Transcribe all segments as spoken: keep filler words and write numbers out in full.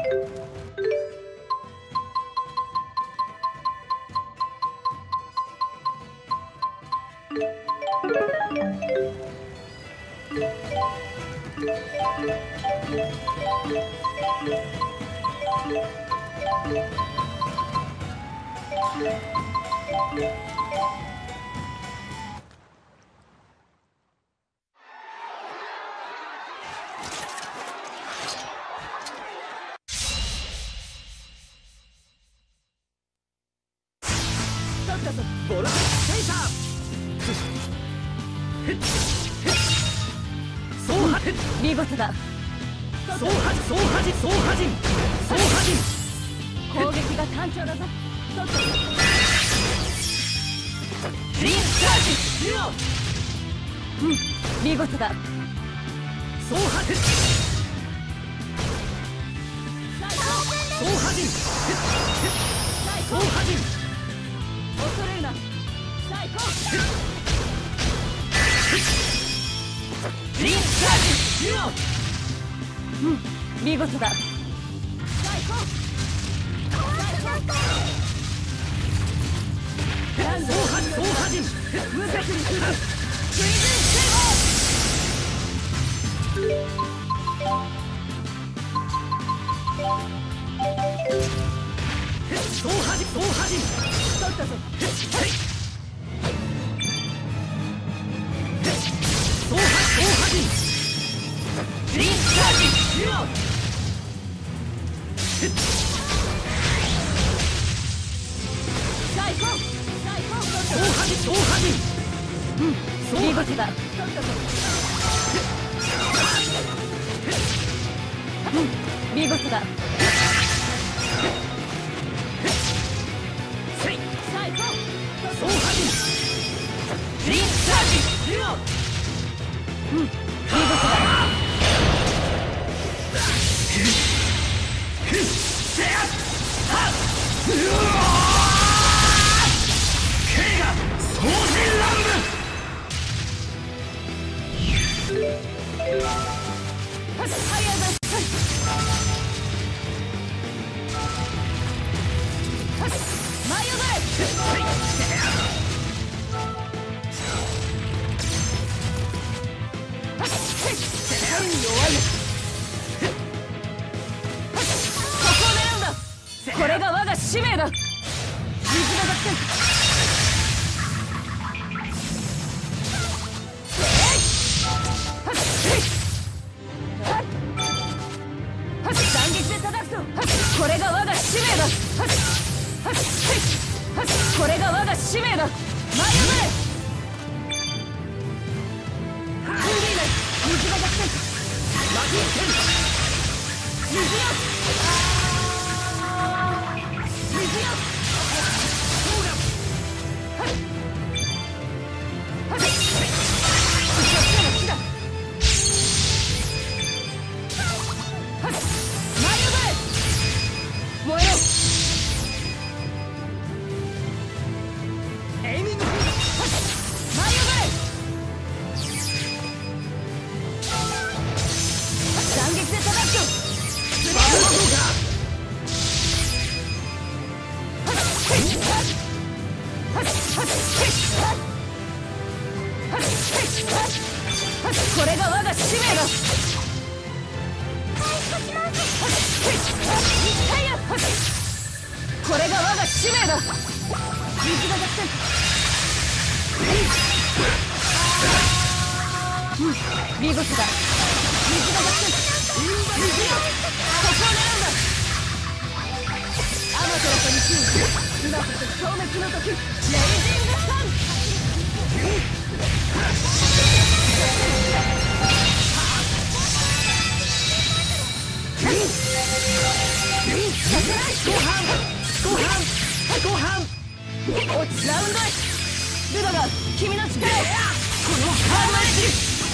ボルテスセイサー総波見事だ。 総波総波人総波人総波人攻撃が単調だぞ。 リンチャージデュオ。 うん、見事だ。 総波総波人総波人恐れるな。最高。 リンチャージデュオ。 うん、見事だ。最高。 総波総波人無責にする。プリズンセ総波人総波人取ったぞ。 総波総波人リンチャージデュオ。 最高。最高。 総波人総波人うん、見事だ。うん、見事だ。 最高。 総波人リンチャージデュオ。 うん、見事だ。 K が総人乱舞。 はっ、はやだ。はっ、舞い踊れ。はっ、弱いよ。はっ、ここを狙うんだ。これが我が使命だ。水が学戦。斬撃で叩くぞ。これが我が使命だ。これが我が使命だ。舞い踊れ。飛んでいない。水が逆転。 マギー剣水よ。水よ。 そうだ。 はっ。そっちの木だ。はっ。舞い踊れ。燃えろ。 エイミングはっ。舞い踊れ。斬撃で叩くぞ。 バトル動画。 これが我が使命だ。これが我が使命だ。水が逆転。うん、見事だ。水が逆転。水よ、ここを狙うんだ。アマテラとリキュー、今こそ消滅の時。レイジングサン。 ご飯ご飯ご飯落ちラウンドへ。ルダが君の力を。このハードエッジ。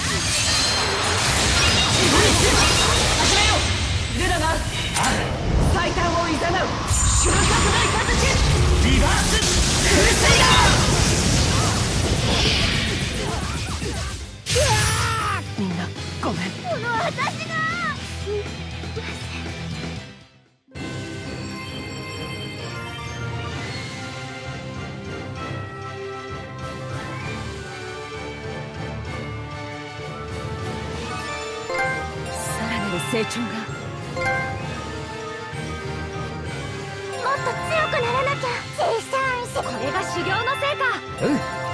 始めよう。ルダが最短をいざなう収穫大形。 リバースクルセイダー。みんなごめん。 この私が成長が。 もっと強くならなきゃ。小さいし、これが修行の成果。 うん。